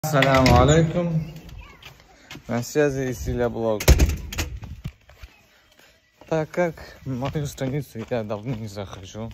Ассаламу алейкум. На связи Исиля Блог. Так как мою страницу я давно не захожу,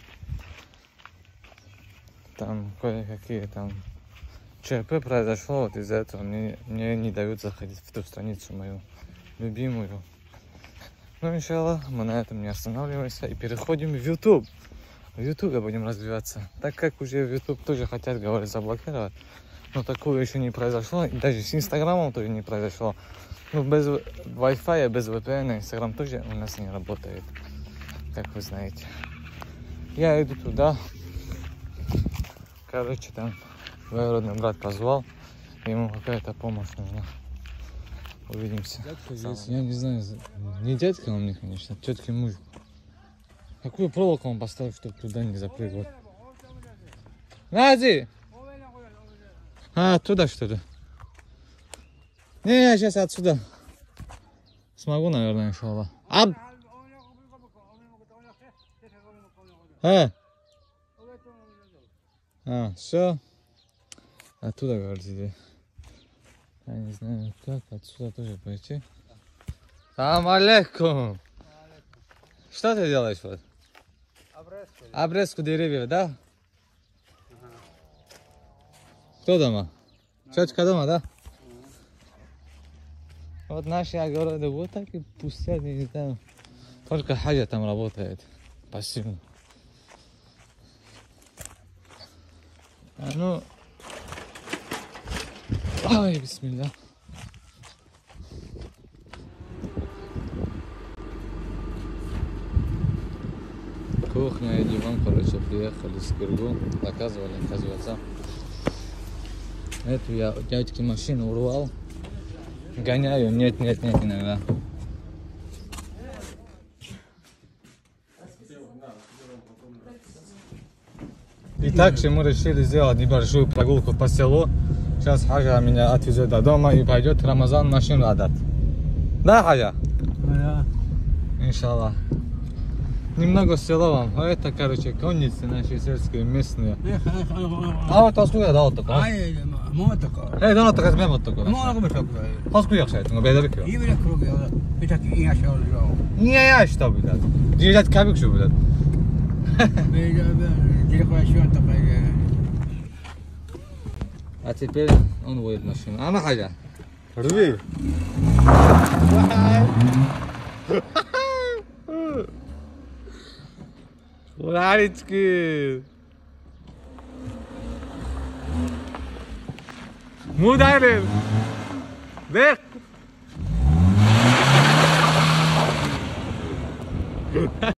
там кое-какие там ЧП произошло, вот из-за этого мне не дают заходить в ту страницу мою любимую. Ну, иншаллах, мы на этом не останавливаемся и переходим в YouTube. В YouTube будем развиваться, так как уже в YouTube тоже хотят, говорят, заблокировать. Но такое еще не произошло, и даже с Инстаграмом тоже не произошло. Ну, без Wi-Fi, без VPN, Инстаграм тоже у нас не работает, как вы знаете. Я иду туда. Короче, там двоюродный брат позвал, ему какая-то помощь нужна. Увидимся. Я не знаю, не дядька он мне, конечно, тетки муж. Какую проволоку он поставил, чтобы туда не запрыгнул? Нади! А, оттуда что-то. Не, я сейчас отсюда. Смогу, наверное, иншаллах. Все. Оттуда, говорите. Я не знаю, как отсюда тоже пойти. Салам алейкум. Что ты делаешь вот? Обрезку деревьев, да? Кто дома? Тетка дома, да? Вот наши огороды вот так и пустят, не знаю. Только Хаджа там работает пассивно. Ну, ай, бисмилля. Кухня и диван, короче, приехали с Кыргу, заказывали, оказывается. Эту я у дядьки машину урвал, гоняю, нет, иногда. И также мы решили сделать небольшую прогулку по селу. Сейчас Хаджа меня отвезет до дома и пойдет Рамазан машину отдать. Да, Хаджа? Да. Иншаллах. Немного села вам. А это, короче, конницы наши сельские, местные. А вот откуда да, вот такое? Да, вот такое, прямо вот такое. Откуда я шайт? Ну, беда бекё. Не, я что, блядь. Держать кабик, что, блядь. А теперь он водит машину. А ну, Хаджа. Рви. Ларички! Мударин! Дэх!